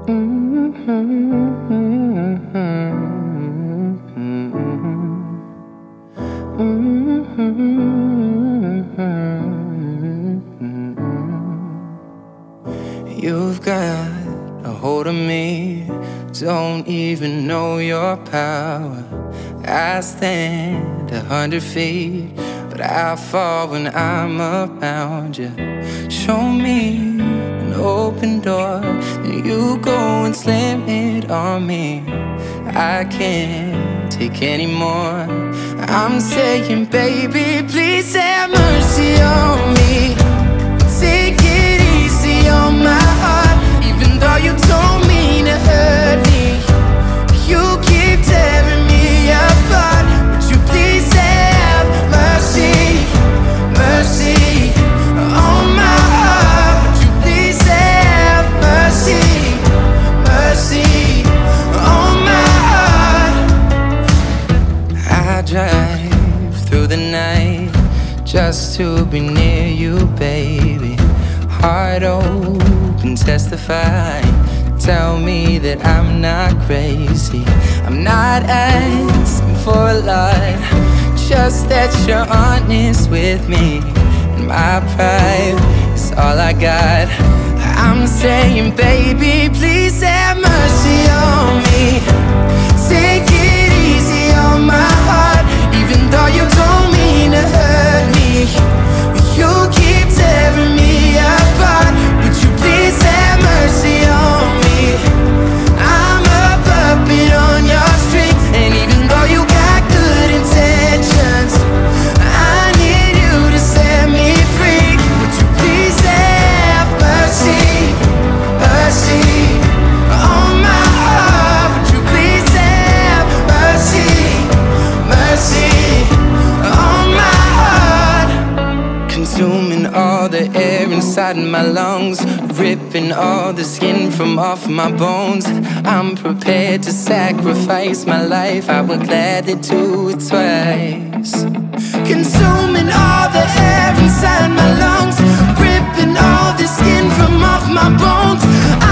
You've got a hold of me, don't even know your power. I stand 100 feet, but I fall when I'm around you. Show me an open door, then you go and slam it on me. I can't take any more. I'm saying, baby, please have mercy on me. Take it easy on my heart, even though you don't mean to hurt me. You keep tearing me apart. Would you please have mercy, mercy on my heart? Would you please have mercy, mercy on my heart? I drive through the night just to be near you, baby. Heart open, testify. Tell me that I'm not crazy. I'm not asking for a lot, just that you're honest with me. And my pride is all I got. I'm saying, baby, please have mercy on me. Take it easy on my heart, even though you don't mean to hurt me. You keep tearing me apart. Would you please have mercy on me? I'm a puppet on your string, and even though you got good intentions, I need you to set me free. Would you please have mercy, mercy on my heart? Would you please have mercy, mercy on my heart? Consuming all the air inside my lungs, ripping all the skin from off my bones. I'm prepared to sacrifice my life, I would gladly do it twice. Consuming all the air inside my lungs, ripping all the skin from off my bones.